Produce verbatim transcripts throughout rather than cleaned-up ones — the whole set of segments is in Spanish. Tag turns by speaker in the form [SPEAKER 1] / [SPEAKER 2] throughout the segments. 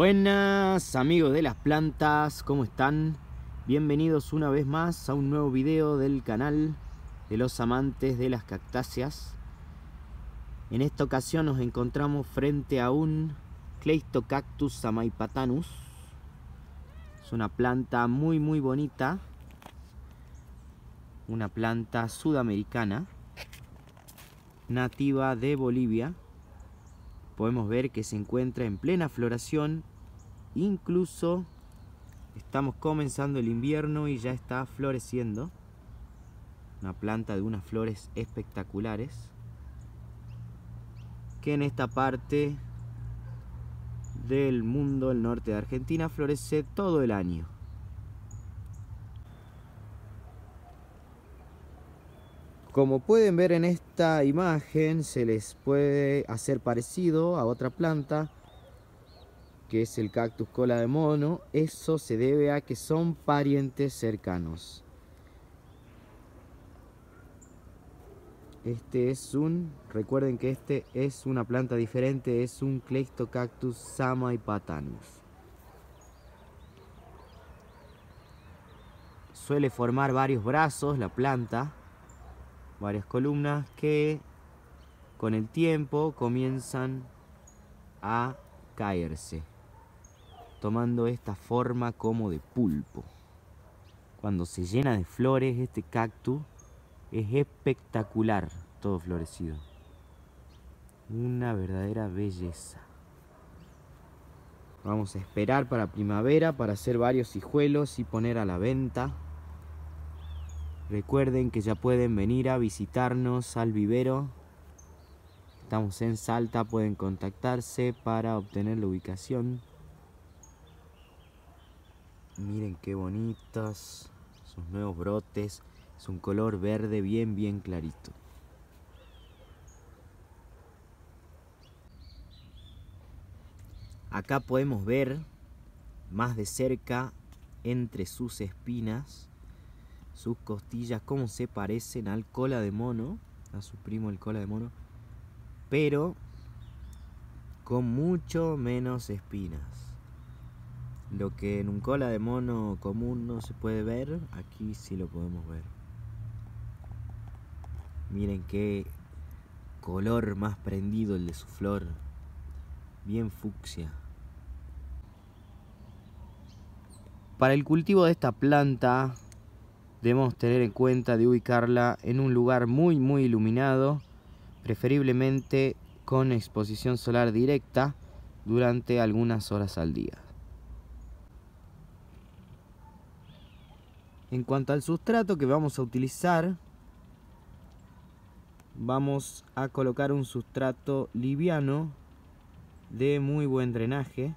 [SPEAKER 1] Buenas amigos de las plantas, ¿cómo están? Bienvenidos una vez más a un nuevo video del canal de los amantes de las cactáceas. En esta ocasión nos encontramos frente a un Cleistocactus samaipatanus. Es una planta muy muy bonita, una planta sudamericana, nativa de Bolivia. Podemos ver que se encuentra en plena floración, incluso estamos comenzando el invierno y ya está floreciendo. Una planta de unas flores espectaculares, que en esta parte del mundo, el norte de Argentina, florece todo el año. Como pueden ver en esta imagen, se les puede hacer parecido a otra planta, que es el cactus cola de mono. Eso se debe a que son parientes cercanos. Este es un, recuerden que este es una planta diferente, es un Cleistocactus samaipatanus. Suele formar varios brazos la planta, varias columnas que con el tiempo comienzan a caerse, tomando esta forma como de pulpo. Cuando se llena de flores este cactus es espectacular, todo florecido. Una verdadera belleza. Vamos a esperar para primavera para hacer varios hijuelos y poner a la venta. Recuerden que ya pueden venir a visitarnos al vivero. Estamos en Salta, pueden contactarse para obtener la ubicación. Miren qué bonitos sus nuevos brotes. Es un color verde bien bien clarito. Acá podemos ver más de cerca, entre sus espinas, sus costillas, cómo se parecen al cola de mono, a su primo el cola de mono, pero con mucho menos espinas. Lo que en un cola de mono común no se puede ver, aquí sí lo podemos ver. Miren qué color más prendido el de su flor, bien fucsia. Para el cultivo de esta planta debemos tener en cuenta de ubicarla en un lugar muy muy iluminado, preferiblemente con exposición solar directa durante algunas horas al día. En cuanto al sustrato que vamos a utilizar, vamos a colocar un sustrato liviano de muy buen drenaje,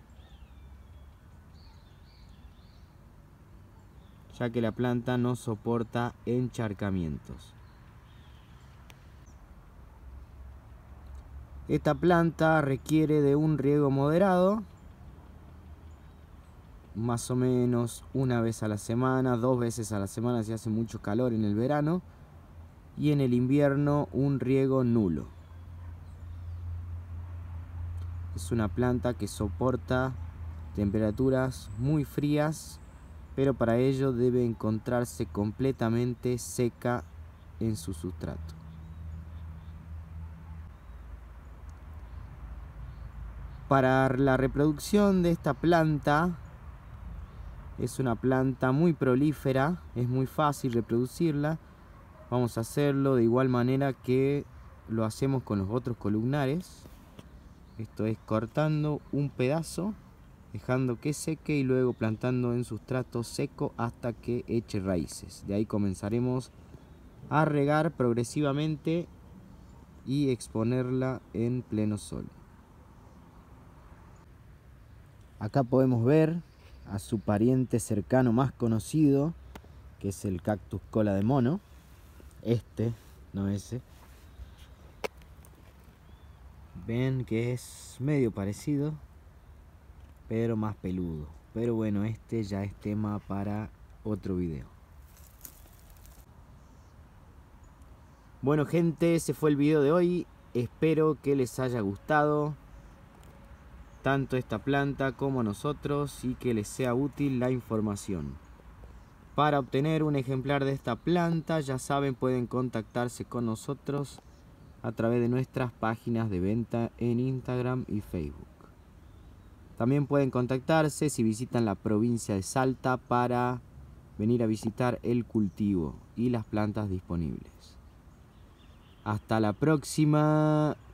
[SPEAKER 1] ya que la planta no soporta encharcamientos. Esta planta requiere de un riego moderado, más o menos una vez a la semana, dos veces a la semana si hace mucho calor en el verano, y en el invierno un riego nulo. Es una planta que soporta temperaturas muy frías, pero para ello debe encontrarse completamente seca en su sustrato. Para la reproducción de esta planta, es una planta muy prolífera, es muy fácil reproducirla. Vamos a hacerlo de igual manera que lo hacemos con los otros columnares. Esto es cortando un pedazo, dejando que seque y luego plantando en sustrato seco hasta que eche raíces. De ahí comenzaremos a regar progresivamente y exponerla en pleno sol. Acá podemos ver a su pariente cercano más conocido, que es el cactus cola de mono. Este, no ese. Ven que es medio parecido, pero más peludo. Pero bueno, este ya es tema para otro video. Bueno gente, ese fue el video de hoy. Espero que les haya gustado. tanto esta planta como a nosotros y que les sea útil la información. Para obtener un ejemplar de esta planta, ya saben, pueden contactarse con nosotros a través de nuestras páginas de venta en Instagram y Facebook. También pueden contactarse si visitan la provincia de Salta para venir a visitar el cultivo y las plantas disponibles. Hasta la próxima.